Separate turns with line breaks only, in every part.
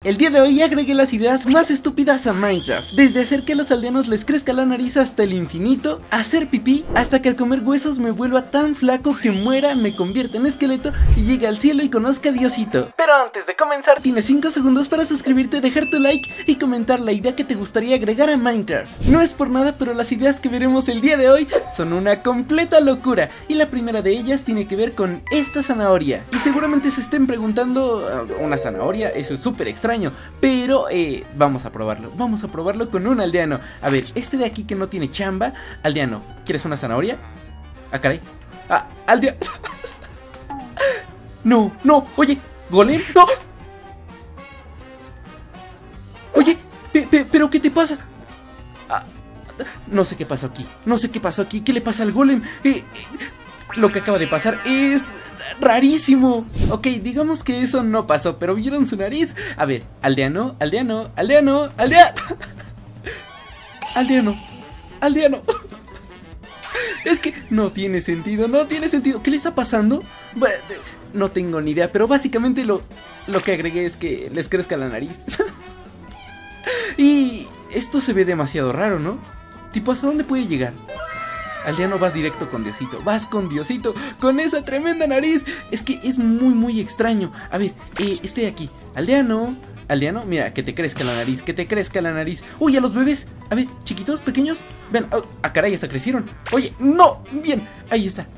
El día de hoy agregué las ideas más estúpidas a Minecraft, desde hacer que a los aldeanos les crezca la nariz hasta el infinito, hacer pipí, hasta que al comer huesos me vuelva tan flaco que muera, me convierta en esqueleto y llegue al cielo y conozca a Diosito. Pero antes de comenzar, tienes 5 segundos para suscribirte, dejar tu like y comentar la idea que te gustaría agregar a Minecraft. No es por nada, pero las ideas que veremos el día de hoy son una completa locura, y la primera de ellas tiene que ver con esta zanahoria. Y seguramente se estén preguntando, ¿una zanahoria? Eso es súper extraño. Pero vamos a probarlo con un aldeano. A ver, este de aquí que no tiene chamba. Aldeano, ¿quieres una zanahoria? Ah, caray. Ah, aldeano. No, oye, golem, no. Oye, pero ¿qué te pasa? No sé qué pasó aquí, ¿qué le pasa al golem? Lo que acaba de pasar es rarísimo. Ok, digamos que eso no pasó, pero ¿vieron su nariz? A ver, aldeano. Es que no tiene sentido. ¿Qué le está pasando? No tengo ni idea, pero básicamente lo que agregué es que les crezca la nariz. Y esto se ve demasiado raro, ¿no? Tipo, ¿hasta dónde puede llegar? Aldeano, vas directo con Diosito, con esa tremenda nariz. Es que es muy extraño. A ver, este de aquí, aldeano, mira, que te crezca la nariz, Uy, a los bebés, a ver, chiquitos, pequeños, ven, caray, hasta crecieron. Oye, no, bien, ahí está.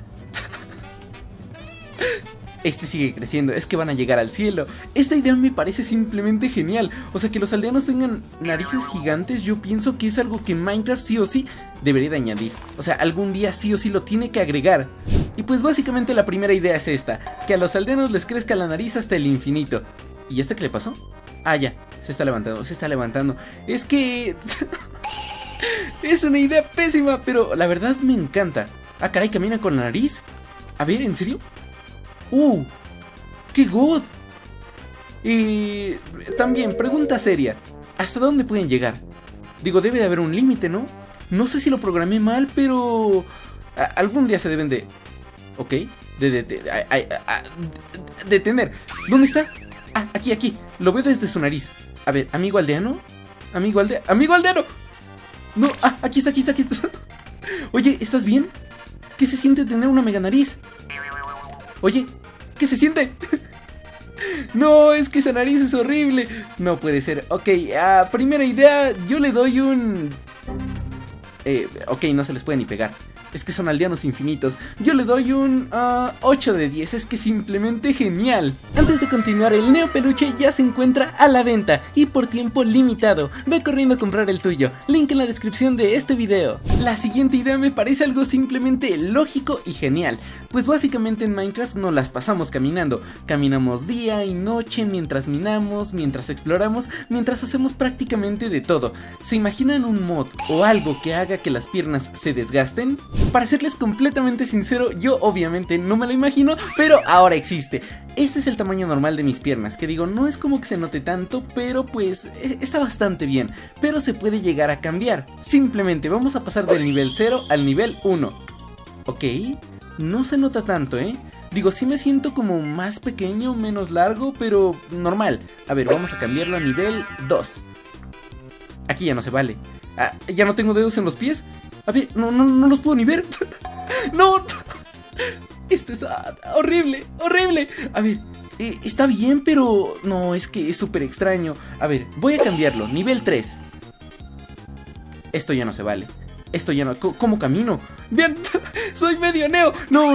Este sigue creciendo, es que van a llegar al cielo. Esta idea me parece simplemente genial. O sea, que los aldeanos tengan narices gigantes, yo pienso que es algo que Minecraft sí o sí debería de añadir. O sea, algún día sí o sí lo tiene que agregar. Y pues básicamente la primera idea es esta: que a los aldeanos les crezca la nariz hasta el infinito. ¿Y este qué le pasó? Ah, ya, se está levantando. Es que... es una idea pésima, pero la verdad me encanta. Ah, caray, camina con la nariz. A ver, ¿en serio? ¡Qué god! Y también, pregunta seria: ¿hasta dónde pueden llegar? Digo, debe de haber un límite, ¿no? No sé si lo programé mal, pero... algún día se deben de... Ok, detener. ¿Dónde está? Ah, aquí, lo veo desde su nariz. A ver, amigo aldeano. ¡Amigo aldeano! No, aquí está. Oye, ¿estás bien? ¿Qué se siente tener una mega nariz? Oye, ¿qué se siente? No, es que esa nariz es horrible. No puede ser. Ok, primera idea, yo le doy un... ok, no se les puede ni pegar. Es que son aldeanos infinitos. Yo le doy un 8 de 10, es que simplemente genial. Antes de continuar, el Neo Peluche ya se encuentra a la venta y por tiempo limitado. Ve corriendo a comprar el tuyo, link en la descripción de este video. La siguiente idea me parece algo simplemente lógico y genial. Pues básicamente en Minecraft nos las pasamos caminando. Caminamos día y noche mientras minamos, mientras exploramos, mientras hacemos prácticamente de todo. ¿Se imaginan un mod o algo que haga que las piernas se desgasten? Para serles completamente sincero, yo obviamente no me lo imagino, pero ahora existe. Este es el tamaño normal de mis piernas, que digo, no es como que se note tanto, pero pues está bastante bien. Pero se puede llegar a cambiar. Simplemente vamos a pasar del nivel 0 al nivel 1. Ok, no se nota tanto, Digo, sí me siento como más pequeño, menos largo, pero normal. A ver, vamos a cambiarlo a nivel 2. Aquí ya no se vale. ¿Ya no tengo dedos en los pies? A ver, no los puedo ni ver. No, esto es horrible. A ver, está bien, pero no, es que es súper extraño. A ver, voy a cambiarlo, nivel 3. Esto ya no se vale. ¿Cómo camino? Bien, soy medio neo.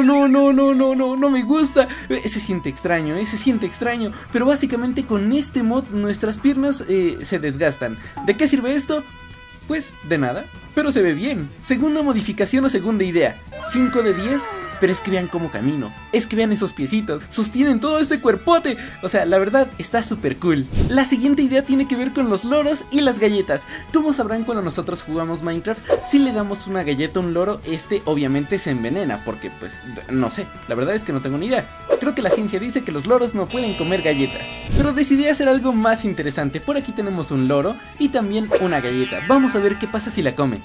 No me gusta. Se siente extraño, Pero básicamente con este mod nuestras piernas se desgastan. ¿De qué sirve esto? Pues de nada, pero se ve bien. Segunda modificación o segunda idea, 5 de 10, pero es que vean cómo camino. Es que vean esos piecitos, sostienen todo este cuerpote. O sea, la verdad está súper cool. La siguiente idea tiene que ver con los loros y las galletas. Como sabrán, cuando nosotros jugamos Minecraft, si le damos una galleta a un loro, este obviamente se envenena, porque pues, no sé, la verdad es que no tengo ni idea. Creo que la ciencia dice que los loros no pueden comer galletas, pero decidí hacer algo más interesante. Por aquí tenemos un loro y también una galleta. Vamos a ver qué pasa si la come.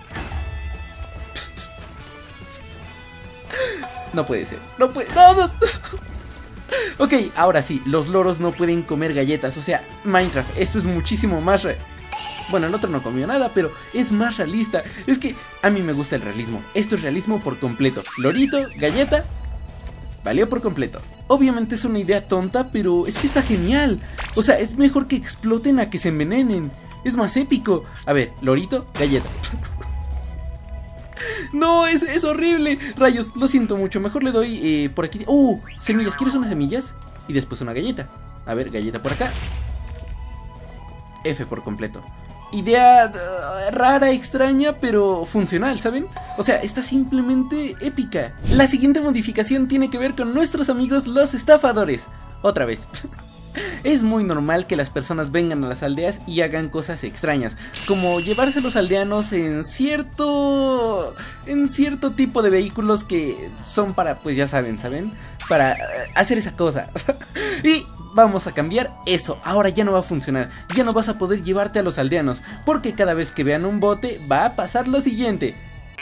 No puede ser, no. Ok, ahora sí, los loros no pueden comer galletas. O sea, Minecraft, esto es muchísimo más bueno, el otro no comió nada, pero es más realista. Es que a mí me gusta el realismo. Esto es realismo por completo. Lorito, galleta, valió por completo. Obviamente es una idea tonta, pero es que está genial. O sea, es mejor que exploten a que se envenenen. Es más épico. A ver, lorito, galleta. No, es horrible. Rayos, lo siento mucho. Mejor le doy por aquí. Semillas, ¿quieres unas semillas? Y después una galleta. A ver, galleta por acá. F por completo. Idea rara, extraña, pero funcional, ¿saben? O sea, está simplemente épica. La siguiente modificación tiene que ver con nuestros amigos los estafadores. Otra vez. Es muy normal que las personas vengan a las aldeas y hagan cosas extrañas, como llevarse a los aldeanos en cierto tipo de vehículos que son para, pues ya saben, para hacer esa cosa. Y vamos a cambiar eso. Ahora ya no va a funcionar. Ya no vas a poder llevarte a los aldeanos, porque cada vez que vean un bote va a pasar lo siguiente.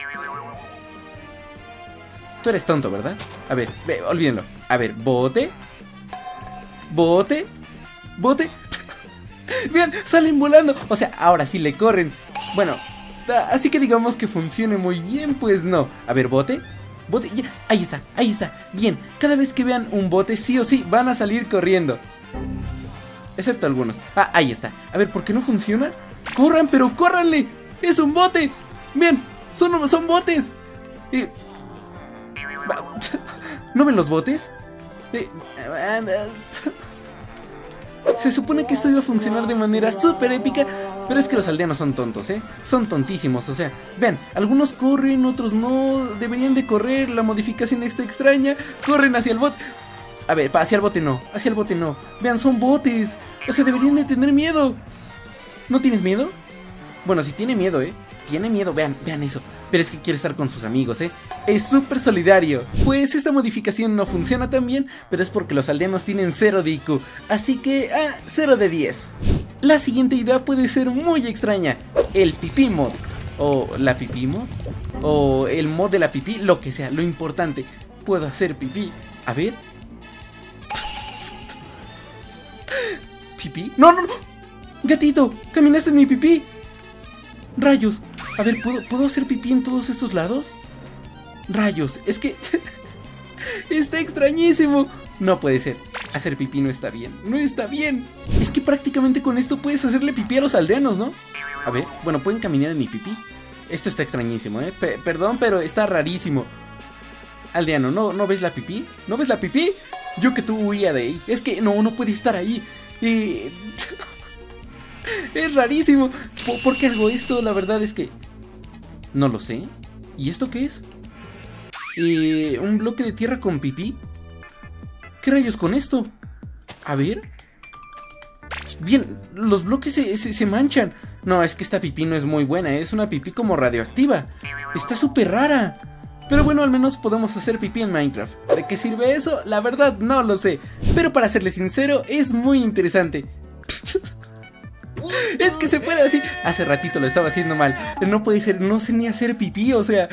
Tú eres tonto, ¿verdad? A ver, olvídenlo. A ver, bote. Bote. Bote. Vean, salen volando. O sea, ahora sí le corren. Bueno, así que digamos que funcione muy bien, pues no. A ver, bote. Bote, ya, ahí está. Bien, cada vez que vean un bote, sí o sí, van a salir corriendo. Excepto algunos. Ahí está. A ver, ¿por qué no funciona? ¡Corran, pero córranle! ¡Es un bote! Bien, son botes. ¿No ven los botes? Se supone que esto iba a funcionar de manera súper épica, pero es que los aldeanos son tontos, son tontísimos. O sea, vean, algunos corren, otros no. Deberían de correr, la modificación está extraña. Corren hacia el bote. A ver, hacia el bote no, Vean, son botes. O sea, deberían de tener miedo. ¿No tienes miedo? Bueno, si tiene miedo, tiene miedo, vean eso. Pero es que quiere estar con sus amigos, es súper solidario. Pues esta modificación no funciona tan bien, pero es porque los aldeanos tienen 0 de IQ. Así que, 0 de 10. La siguiente idea puede ser muy extraña. El pipí mod. O la pipí mod. O el mod de la pipí, lo que sea, lo importante. Puedo hacer pipí. A ver. ¿Pipí? ¡No! Gatito, caminaste en mi pipí. Rayos. A ver, ¿puedo hacer pipí en todos estos lados? Rayos, es que está extrañísimo. No puede ser, hacer pipí no está bien. Es que prácticamente con esto puedes hacerle pipí a los aldeanos, ¿no? A ver, bueno, pueden caminar en mi pipí. Esto está extrañísimo, perdón, pero está rarísimo. Aldeano, ¿no ves la pipí? ¿No ves la pipí? Yo que tú huía de ahí. Es que no puede estar ahí. Es rarísimo. ¿Por qué hago esto? La verdad es que no lo sé. ¿Y esto qué es? ¿Un bloque de tierra con pipí? ¿Qué rayos con esto? A ver. Bien, los bloques se manchan. No, es que esta pipí no es muy buena. Es una pipí como radioactiva. Está súper rara. Pero bueno, al menos podemos hacer pipí en Minecraft. ¿De qué sirve eso? La verdad no lo sé. Pero para serles sincero, es muy interesante. Es que se puede así. Hace ratito lo estaba haciendo mal. No puede ser, no sé ni hacer pipí. O sea,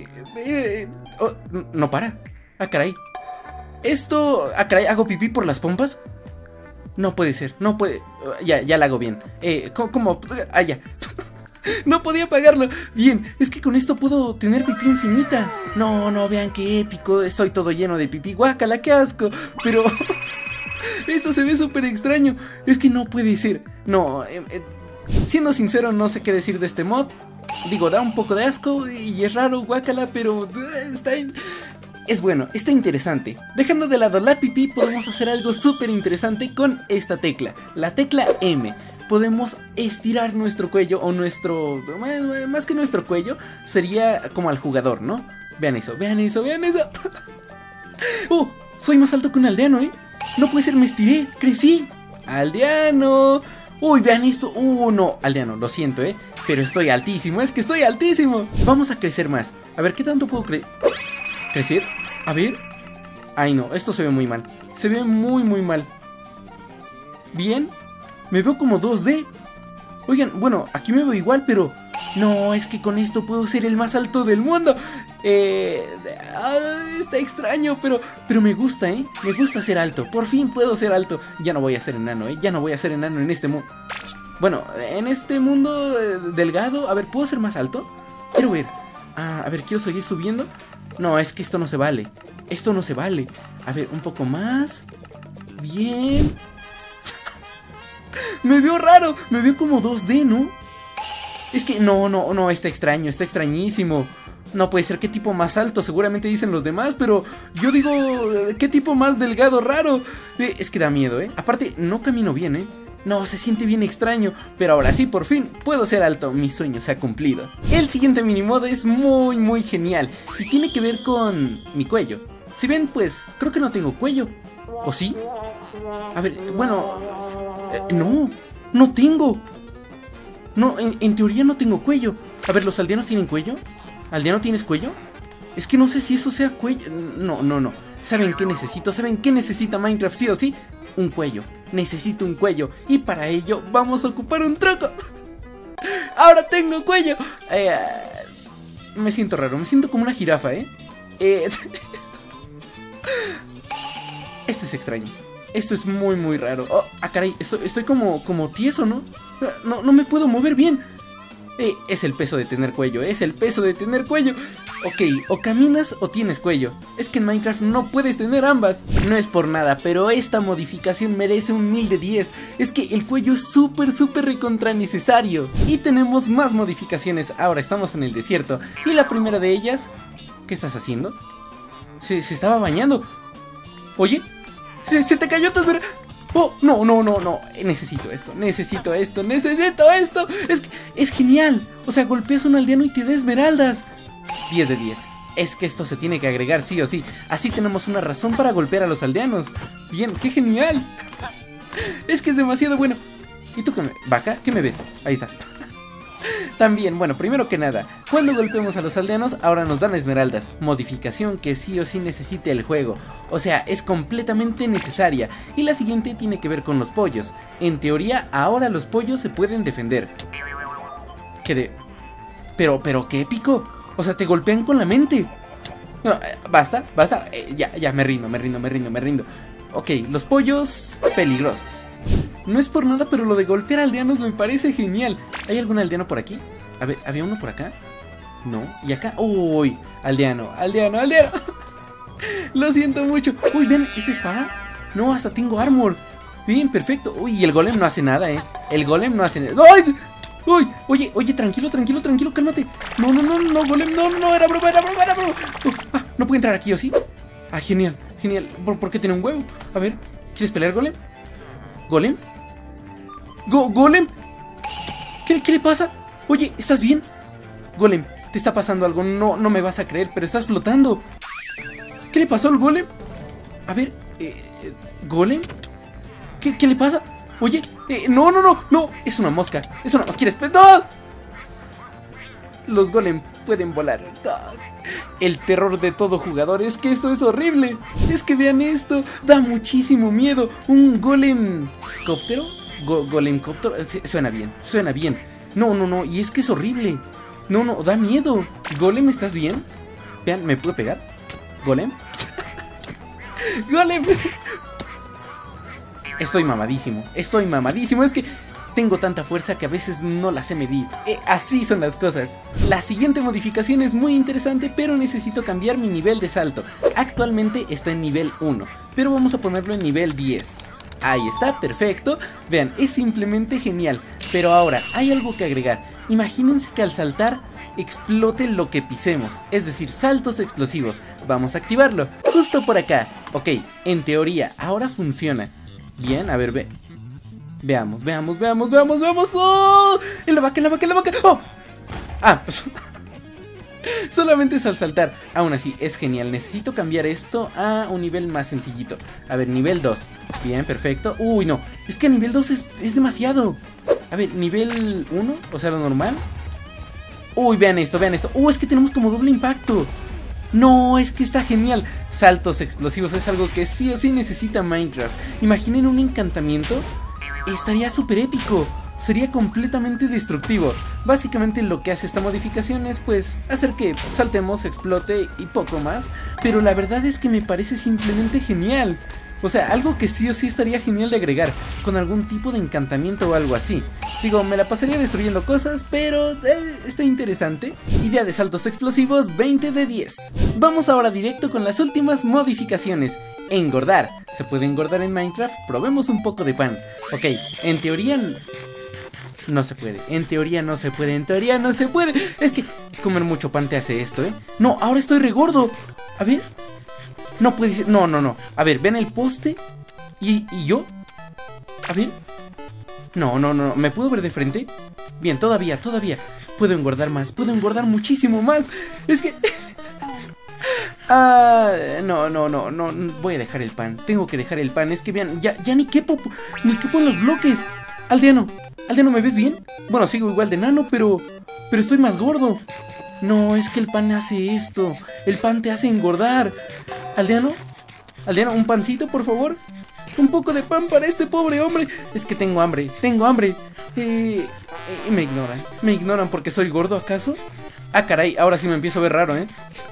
no para. Caray. Caray, ¿hago pipí por las pompas? No puede ser, no puede. Ya la hago bien. ¿Cómo? Ya. No podía apagarlo. Bien, es que con esto puedo tener pipí infinita. No, vean qué épico. Estoy todo lleno de pipí. Guácala, qué asco. Pero esto se ve súper extraño. Es que no puede ser. No, siendo sincero, no sé qué decir de este mod. Digo, da un poco de asco y es raro, guácala, pero es bueno, está interesante. Dejando de lado la pipí, podemos hacer algo súper interesante con esta tecla. La tecla M. Podemos estirar nuestro cuello o nuestro... Más que nuestro cuello, sería como al jugador, ¿no? Vean eso. Soy más alto que un aldeano, No puede ser, me estiré, crecí. Aldeano. Uy, vean esto. No, aldeano, lo siento, pero estoy altísimo, es que estoy altísimo. Vamos a crecer más. A ver, ¿qué tanto puedo crecer? A ver. Ay, no, esto se ve muy mal. Se ve muy mal. Bien. Me veo como 2D. Oigan, bueno, aquí me veo igual, pero No, es que con esto puedo ser el más alto del mundo. Está extraño, pero me gusta, ¿eh? Me gusta ser alto. Por fin puedo ser alto. Ya no voy a ser enano, ¿eh? Ya no voy a ser enano en este mundo. Bueno, en este mundo delgado. A ver, ¿puedo ser más alto? Quiero ver. A ver, quiero seguir subiendo. No, es que esto no se vale. Esto no se vale. A ver, un poco más. Bien. Me veo raro. Me veo como 2D, ¿no? Es que no, está extraño, está extrañísimo. No puede ser, qué tipo más alto, seguramente dicen los demás, pero yo digo, qué tipo más delgado, raro. Es que da miedo, ¿eh? Aparte, no camino bien, ¿eh? No, se siente bien extraño, pero ahora sí, por fin, puedo ser alto, mi sueño se ha cumplido. El siguiente minimodo es muy genial y tiene que ver con mi cuello. Si ven, pues, creo que no tengo cuello. ¿O sí? A ver, bueno, no tengo. No, en teoría no tengo cuello. A ver, ¿los aldeanos tienen cuello? ¿Aldeano tienes cuello? Es que no sé si eso sea cuello. No. ¿Saben qué necesito? ¿Saben qué necesita Minecraft sí o sí? Un cuello. Necesito un cuello. Y para ello vamos a ocupar un truco. ¡Ahora tengo cuello! Me siento raro. Me siento como una jirafa, ¿eh? Este es extraño. Esto es muy raro. Oh, caray. Estoy como tieso, ¿no? No me puedo mover bien. Es el peso de tener cuello. Es el peso de tener cuello. Ok, o caminas o tienes cuello. Es que en Minecraft no puedes tener ambas. No es por nada, pero esta modificación merece un 1000 de 10. Es que el cuello es súper recontra necesario. Y tenemos más modificaciones. Ahora estamos en el desierto. Y la primera de ellas... ¿Qué estás haciendo? Se estaba bañando. Oye, se te cayó tu esmeralda. Oh, no. Necesito esto. Es que es genial. O sea, golpeas a un aldeano y te da esmeraldas. 10 de 10. Es que esto se tiene que agregar sí o sí. Así tenemos una razón para golpear a los aldeanos. Bien, qué genial. Es que es demasiado bueno. ¿Y tú qué vaca? ¿Qué me ves? Ahí está. También, bueno, primero que nada, cuando golpeamos a los aldeanos, ahora nos dan esmeraldas. Modificación que sí o sí necesita el juego. O sea, es completamente necesaria. Y la siguiente tiene que ver con los pollos. En teoría, ahora los pollos se pueden defender. Pero qué épico. O sea, te golpean con la mente. No, basta. Ya, me rindo. Ok, los pollos peligrosos. No es por nada, pero lo de golpear aldeanos me parece genial. ¿Hay algún aldeano por aquí? A ver, ¿había uno por acá? No, ¿y acá? Uy, aldeano. Lo siento mucho. Uy, ven, ¿esa espada? No, hasta tengo armor. Bien, perfecto. Uy, y el golem no hace nada, El golem no hace nada. ¡Ay! Uy, oye, tranquilo, cálmate. No, golem, no, era broma. No puede entrar aquí, ¿o sí? Ah, genial. ¿Por qué tiene un huevo? A ver, ¿quieres pelear, golem? ¿Golem? ¿Golem? ¿Qué le pasa? Oye, ¿estás bien? Golem, te está pasando algo, no me vas a creer, pero estás flotando. ¿Qué le pasó al golem? A ver, ¿golem? ¿Qué le pasa? Oye, no, es una mosca. Eso no quieres. ¡No! Los golem pueden volar. El terror de todo jugador es que esto es horrible. Es que vean esto, da muchísimo miedo. Un golem cóptero. Golemcóptero. Suena bien. No, y es que es horrible. No, da miedo. Golem, ¿estás bien? Vean, ¿me puedo pegar? Golem. Golem. Estoy mamadísimo. Es que tengo tanta fuerza que a veces no la sé medir. Así son las cosas. La siguiente modificación es muy interesante, pero necesito cambiar mi nivel de salto. Actualmente está en nivel 1, pero vamos a ponerlo en nivel 10. Ahí está, perfecto. Vean, es simplemente genial. Pero ahora, hay algo que agregar. Imagínense que al saltar explote lo que pisemos, es decir, saltos explosivos. Vamos a activarlo, justo por acá. Ok, en teoría, ahora funciona. Bien, a ver, Veamos. ¡Oh! ¡En la vaca! ¡Oh! Ah, solamente es al saltar. Aún así, es genial. Necesito cambiar esto a un nivel más sencillito. A ver, nivel 2. Bien, perfecto. Uy, no. Es que a nivel 2 es demasiado. A ver, nivel 1, o sea, lo normal. Uy, vean esto. Es que tenemos como doble impacto. No, es que está genial. Saltos explosivos es algo que sí o sí necesita Minecraft. Imaginen un encantamiento. Estaría súper épico. sería completamente destructivo. Básicamente lo que hace esta modificación es pues hacer que saltemos, explote y poco más. Pero la verdad es que me parece simplemente genial. O sea, algo que sí o sí estaría genial de agregar, con algún tipo de encantamiento o algo así. Digo, me la pasaría destruyendo cosas, pero está interesante. Idea de saltos explosivos, 20 de 10. Vamos ahora directo con las últimas modificaciones. Engordar. ¿Se puede engordar en Minecraft? Probemos un poco de pan. Ok, en teoría no se puede. En teoría no se puede. En teoría no se puede. Es que comer mucho pan te hace esto, ¿eh? No, ahora estoy regordo. A ver. No puede ser. No, no, no. A ver, ven el poste. ¿Y yo? A ver. No, no, no. ¿Me puedo ver de frente? Bien, todavía. Puedo engordar más. Puedo engordar muchísimo más. Es que... no. Voy a dejar el pan. Tengo que dejar el pan. Es que vean, ya ni quepo en los bloques. Aldeano, ¿me ves bien? Bueno, sigo igual de enano, pero estoy más gordo. No, es que el pan hace esto. El pan te hace engordar. Aldeano, un pancito, por favor. Un poco de pan para este pobre hombre. Es que tengo hambre. Me ignoran porque soy gordo, ¿acaso? Ah, caray, ahora sí me empiezo a ver raro,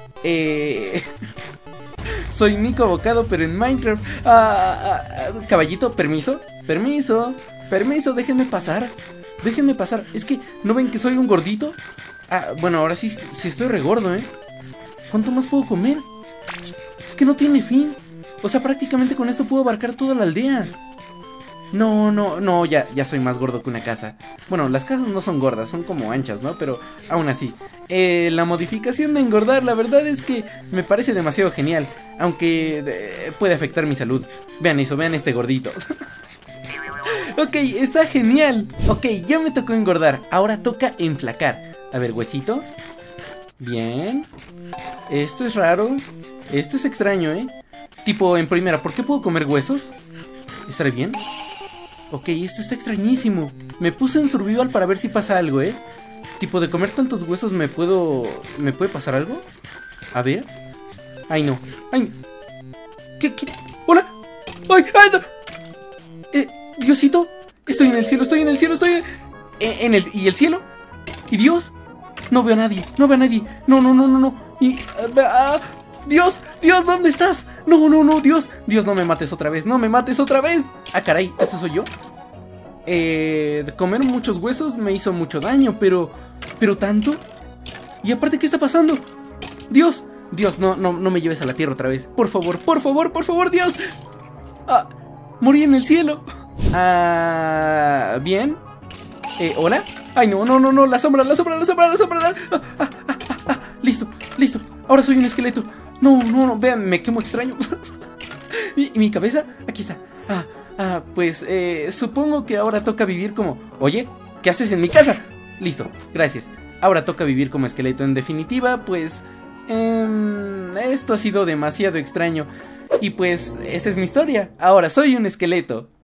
Soy Nico Avocado, pero en Minecraft. Caballito, permiso, déjenme pasar. Es que, ¿no ven que soy un gordito? Bueno, ahora sí estoy regordo, ¿Cuánto más puedo comer? Es que no tiene fin. O sea, prácticamente con esto puedo abarcar toda la aldea. No, ya soy más gordo que una casa. Bueno, las casas no son gordas, son como anchas, ¿no? Pero aún así, la modificación de engordar, la verdad es que me parece demasiado genial. Aunque puede afectar mi salud. Vean eso, vean este gordito. Ok, está genial. Ok, ya me tocó engordar. Ahora toca enflacar. A ver, huesito. Bien. Esto es raro. Esto es extraño, Tipo, en primera, ¿por qué puedo comer huesos? ¿Estaré bien? Ok, esto está extrañísimo. Me puse en survival para ver si pasa algo, Tipo, de comer tantos huesos ¿me puede pasar algo? A ver. Ay, no. Ay. ¿Qué? ¿Hola? ¡Ay, no! Diosito, estoy en el cielo, estoy ¿Y el cielo? ¿Y Dios? No veo a nadie. No. Y... Dios, ¿dónde estás? No, Dios, no me mates otra vez. Ah, caray, ¿este soy yo? Comer muchos huesos me hizo mucho daño, pero tanto. Y aparte, ¿qué está pasando? Dios, no me lleves a la tierra otra vez. Por favor, Dios. Morí en el cielo. Bien. ¿Hola? Ay, no, la sombra. Listo. Ahora soy un esqueleto. No, vean, me quemo extraño. ¿Y mi cabeza? Aquí está. Pues supongo que ahora toca vivir como... Oye, ¿qué haces en mi casa? Listo, gracias. Ahora toca vivir como esqueleto. En definitiva, pues... esto ha sido demasiado extraño. Y pues, esa es mi historia. Ahora soy un esqueleto.